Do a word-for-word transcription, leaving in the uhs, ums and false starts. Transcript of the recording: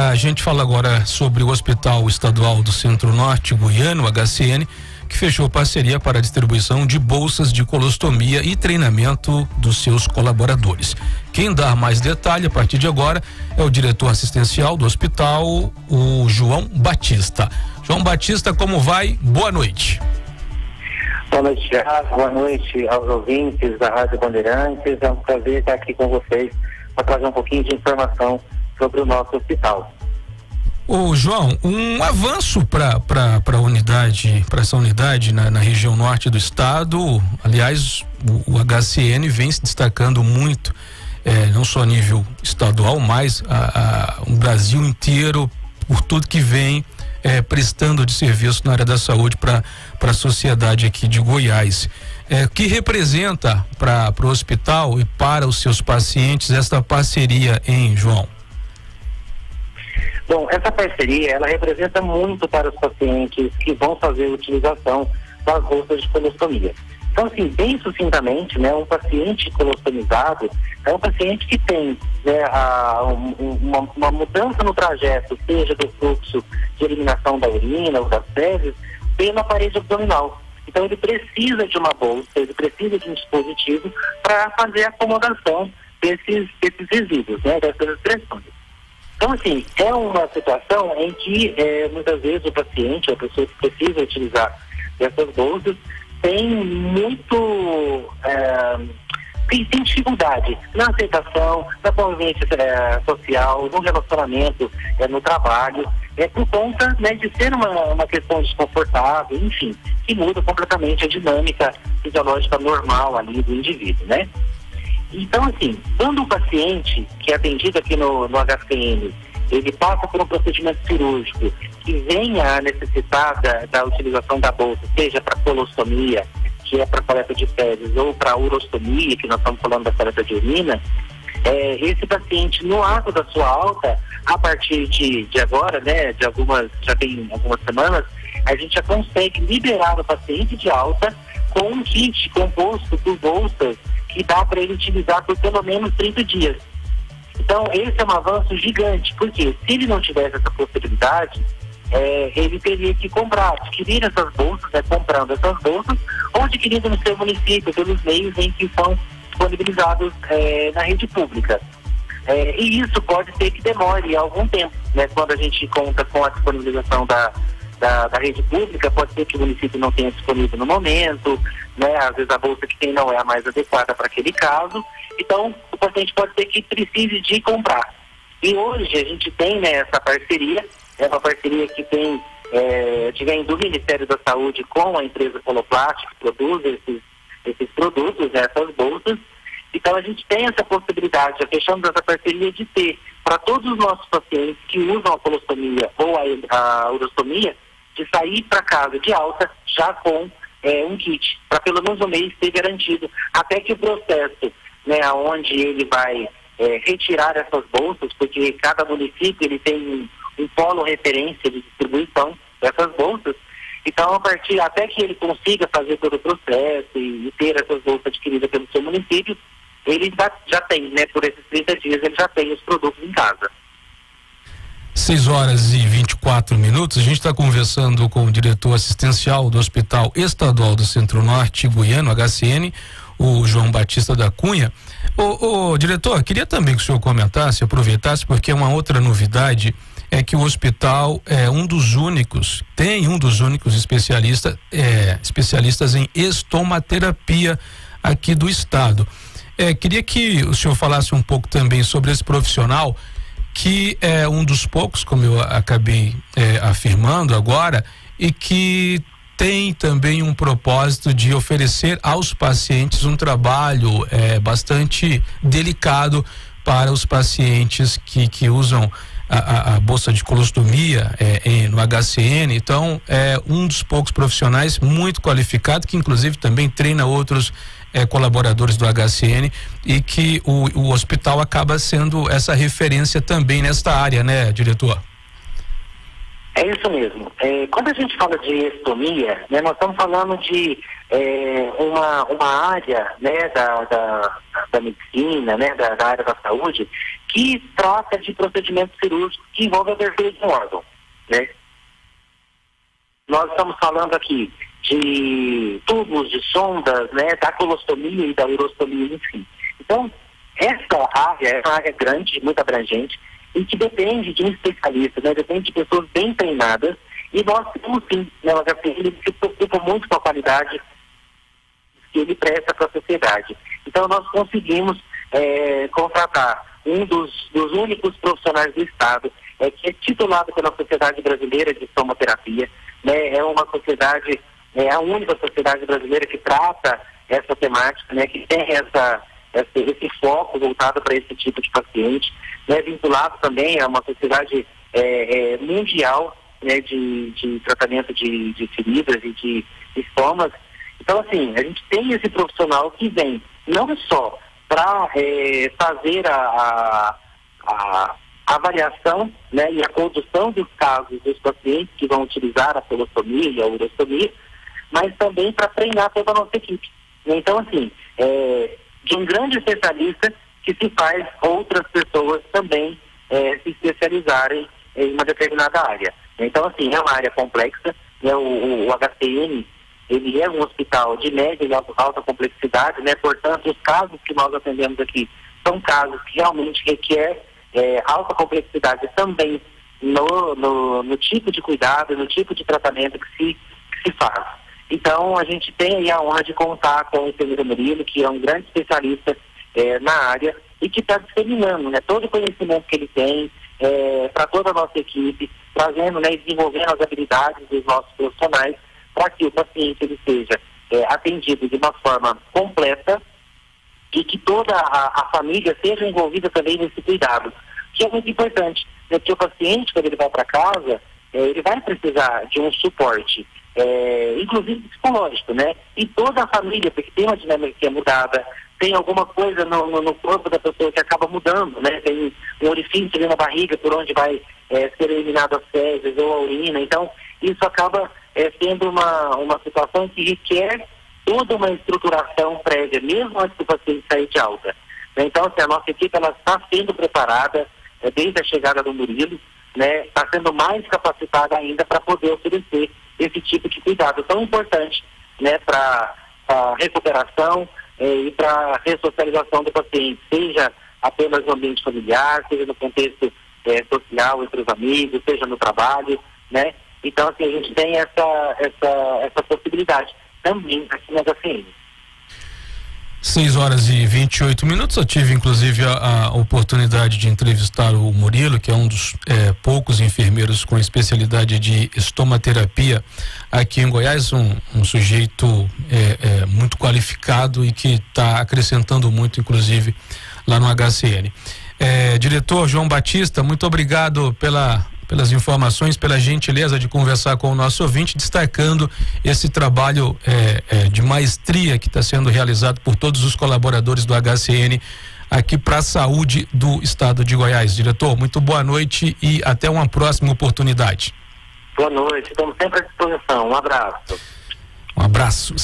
A gente fala agora sobre o Hospital Estadual do Centro-Norte Goiano, H C N, que fechou parceria para a distribuição de bolsas de colostomia e treinamento dos seus colaboradores. Quem dá mais detalhe a partir de agora é o diretor assistencial do hospital, o João Batista. João Batista, como vai? Boa noite. Boa noite, Thiago. Boa noite aos ouvintes da Rádio Bandeirantes. É um prazer estar aqui com vocês para trazer um pouquinho de informação sobre o nosso hospital. Ô João, um avanço para para unidade, para essa unidade na, na região norte do estado. Aliás, o, o H C N vem se destacando muito, é, não só a nível estadual, mas a, a, o Brasil inteiro, por tudo que vem é, prestando de serviço na área da saúde para para a sociedade aqui de Goiás. É, que representa para o hospital e para os seus pacientes esta parceria, hein, João? Bom, essa parceria, ela representa muito para os pacientes que vão fazer a utilização das bolsas de colostomia. Então, assim, bem sucintamente, né, um paciente colostomizado é um paciente que tem, né, a, um, uma, uma mudança no trajeto, seja do fluxo de eliminação da urina ou das fezes, pela parede abdominal. Então, ele precisa de uma bolsa, ele precisa de um dispositivo para fazer a acomodação desses, desses resíduos, né, dessas excreções. Então, assim, é uma situação em que é, muitas vezes o paciente, a pessoa que precisa utilizar dessas bolsas, tem muito, é, tem, tem dificuldade na aceitação, na convivência é, social, no relacionamento, é, no trabalho, é por conta, né, de ser uma, uma questão desconfortável, enfim, que muda completamente a dinâmica fisiológica normal ali do indivíduo, né? Então, assim, quando o paciente que é atendido aqui no, no H C N, ele passa por um procedimento cirúrgico que venha a necessitar da, da utilização da bolsa, seja para colostomia, que é para coleta de fezes, ou para urostomia, que nós estamos falando da coleta de urina, é, esse paciente, no ato da sua alta, a partir de, de agora, né, de algumas, já tem algumas semanas, a gente já consegue liberar o paciente de alta com um kit composto por bolsas que dá para ele utilizar por pelo menos trinta dias. Então, esse é um avanço gigante, porque se ele não tivesse essa possibilidade, é, ele teria que comprar, adquirir essas bolsas, né, comprando essas bolsas, ou adquirindo no seu município, pelos meios em que são disponibilizados é, na rede pública. É, e isso pode ser que demore algum tempo, né, quando a gente conta com a disponibilização da Da, da rede pública, pode ser que o município não tenha disponível no momento, né? Às vezes a bolsa que tem não é a mais adequada para aquele caso, então o paciente pode ser que precise de comprar. E hoje a gente tem, né, essa parceria, é uma parceria que tem, é, que vem do Ministério da Saúde com a empresa Coloplast, que produz esses, esses produtos, né, essas bolsas. Então a gente tem essa possibilidade, já fechamos essa parceria de ter para todos os nossos pacientes que usam a colostomia ou a, a urostomia, de sair para casa de alta já com é, um kit, para pelo menos um mês ter garantido, até que o processo, né, onde ele vai é, retirar essas bolsas, porque cada município ele tem um, um polo referência de distribuição dessas bolsas, então a partir, até que ele consiga fazer todo o processo e, e ter essas bolsas adquiridas pelo seu município, ele já, já tem, né, por esses trinta dias, ele já tem os produtos em casa. seis horas e vinte e quatro minutos, a gente está conversando com o diretor assistencial do Hospital Estadual do Centro-Norte Goiano, H C N, o João Batista da Cunha. Ô, ô, diretor, queria também que o senhor comentasse, aproveitasse, porque uma outra novidade é que o hospital é um dos únicos, tem um dos únicos especialistas, é, especialistas em estomaterapia aqui do estado. É, queria que o senhor falasse um pouco também sobre esse profissional, que é um dos poucos, como eu acabei é, afirmando agora, e que tem também um propósito de oferecer aos pacientes um trabalho é, bastante delicado para os pacientes que, que usam a, a, a bolsa de colostomia é, em, no H C N. Então, é um dos poucos profissionais muito qualificado, que inclusive também treina outros É, colaboradores do H C N, e que o, o hospital acaba sendo essa referência também nesta área, né, diretor? É isso mesmo. É, quando a gente fala de estomia, né, nós estamos falando de é, uma, uma área, né, da, da, da medicina, né, da, da área da saúde, que trata de procedimentos cirúrgicos que envolvem a abertura de um órgão, né? Nós estamos falando aqui de tubos, de sondas, né, da colostomia e da urostomia, enfim. Então, essa área é uma área grande, muito abrangente, e que depende de um especialista, né, depende de pessoas bem treinadas, e nós temos sim, né, o H C N se preocupa muito com a qualidade que ele presta para a sociedade. Então, nós conseguimos é, contratar um dos, dos únicos profissionais do Estado, é, que é titulado pela Sociedade Brasileira de Estomoterapia, né, é uma sociedade, é a única sociedade brasileira que trata essa temática, né, que tem essa, esse, esse foco voltado para esse tipo de paciente, né, vinculado também a uma sociedade é, é, mundial, né, de, de tratamento de, de feridas e de estomas. Então, assim, a gente tem esse profissional que vem não só para é, fazer a, a, a avaliação, né, e a condução dos casos dos pacientes que vão utilizar a colostomia e a urostomia, mas também para treinar toda a nossa equipe. Então, assim, é, de um grande especialista que se faz outras pessoas também é, se especializarem em uma determinada área. Então, assim, é uma área complexa, né, o, o H C N, ele é um hospital de média e alta complexidade, né, portanto, os casos que nós atendemos aqui são casos que realmente requerem é, alta complexidade também no, no, no tipo de cuidado, no tipo de tratamento que se, que se faz. Então, a gente tem aí a honra de contar com o enfermeiro Murilo, que é um grande especialista é, na área e que está disseminando, né, todo o conhecimento que ele tem é, para toda a nossa equipe, trazendo, né, e desenvolvendo as habilidades dos nossos profissionais para que o paciente ele seja é, atendido de uma forma completa e que toda a, a família seja envolvida também nesse cuidado, que é muito importante, né, porque o paciente, quando ele vai para casa, é, ele vai precisar de um suporte, é, inclusive psicológico, né? E toda a família, porque tem uma dinâmica que é mudada, tem alguma coisa no, no, no corpo da pessoa que acaba mudando, né? Tem um orifício ali na barriga por onde vai é, ser eliminado as fezes ou a urina, então isso acaba é, sendo uma, uma situação que requer toda uma estruturação prévia, mesmo antes do paciente sair de alta. Então, assim, a nossa equipe ela está sendo preparada é, desde a chegada do Murilo, né, está sendo mais capacitada ainda para poder oferecer esse tipo de cuidado tão importante, né, para a recuperação é, e para a ressocialização do paciente, seja apenas no ambiente familiar, seja no contexto é, social entre os amigos, seja no trabalho, né? Então, assim, a gente tem essa, essa, essa possibilidade também aqui na H C N. seis horas e vinte e oito minutos. Eu tive, inclusive, a, a oportunidade de entrevistar o Murilo, que é um dos é, poucos enfermeiros com especialidade de estomaterapia aqui em Goiás, um, um sujeito é, é, muito qualificado e que está acrescentando muito, inclusive, lá no H C N. É, diretor João Batista, muito obrigado pela pelas informações, pela gentileza de conversar com o nosso ouvinte, destacando esse trabalho é, é, de maestria que está sendo realizado por todos os colaboradores do H C N aqui para a saúde do estado de Goiás. Diretor, muito boa noite e até uma próxima oportunidade. Boa noite, estamos sempre à disposição. Um abraço. Um abraço.